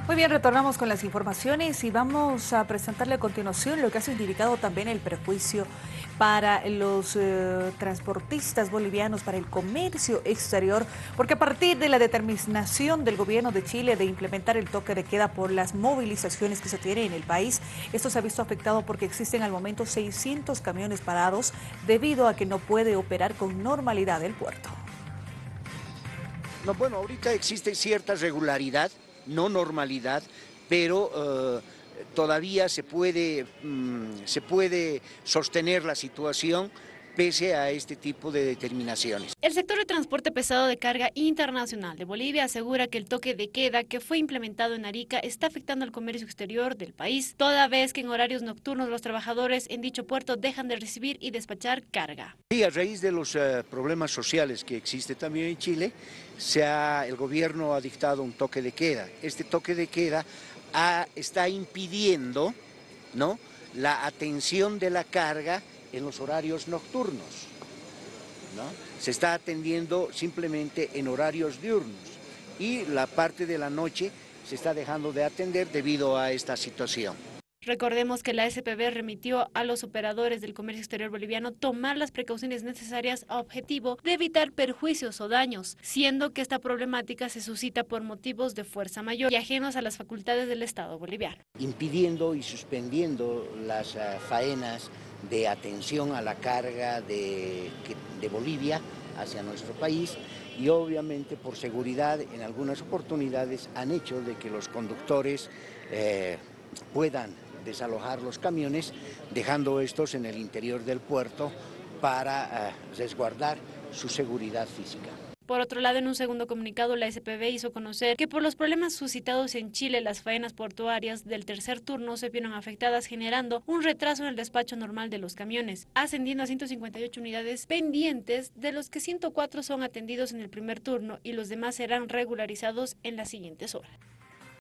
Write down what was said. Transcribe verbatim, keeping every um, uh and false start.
Muy bien, retornamos con las informaciones y vamos a presentarle a continuación lo que ha significado también el perjuicio para los eh, transportistas bolivianos, para el comercio exterior, porque a partir de la determinación del gobierno de Chile de implementar el toque de queda por las movilizaciones que se tienen en el país, esto se ha visto afectado porque existen al momento seiscientos camiones parados debido a que no puede operar con normalidad el puerto. No, bueno, ahorita existe cierta regularidad, no normalidad, pero eh, todavía se puede, mm, se puede sostener la situación pese a este tipo de determinaciones. El sector de transporte pesado de carga internacional de Bolivia asegura que el toque de queda que fue implementado en Arica está afectando al comercio exterior del país, toda vez que en horarios nocturnos los trabajadores en dicho puerto dejan de recibir y despachar carga. Y a raíz de los uh, problemas sociales que existe también en Chile, se ha, el gobierno ha dictado un toque de queda. Este toque de queda ha, está impidiendo, ¿no?, la atención de la carga en los horarios nocturnos, ¿no? Se está atendiendo simplemente en horarios diurnos y la parte de la noche se está dejando de atender debido a esta situación. Recordemos que la S P B remitió a los operadores del comercio exterior boliviano tomar las precauciones necesarias a objetivo de evitar perjuicios o daños, siendo que esta problemática se suscita por motivos de fuerza mayor y ajenos a las facultades del Estado boliviano. Impidiendo y suspendiendo las uh, faenas de atención a la carga de, de Bolivia hacia nuestro país y obviamente por seguridad en algunas oportunidades han hecho de que los conductores eh, puedan desalojar los camiones, dejando estos en el interior del puerto para uh, resguardar su seguridad física. Por otro lado, en un segundo comunicado, la S P B hizo conocer que por los problemas suscitados en Chile, las faenas portuarias del tercer turno se vieron afectadas, generando un retraso en el despacho normal de los camiones, ascendiendo a ciento cincuenta y ocho unidades pendientes, de los que ciento cuatro son atendidos en el primer turno y los demás serán regularizados en las siguientes horas.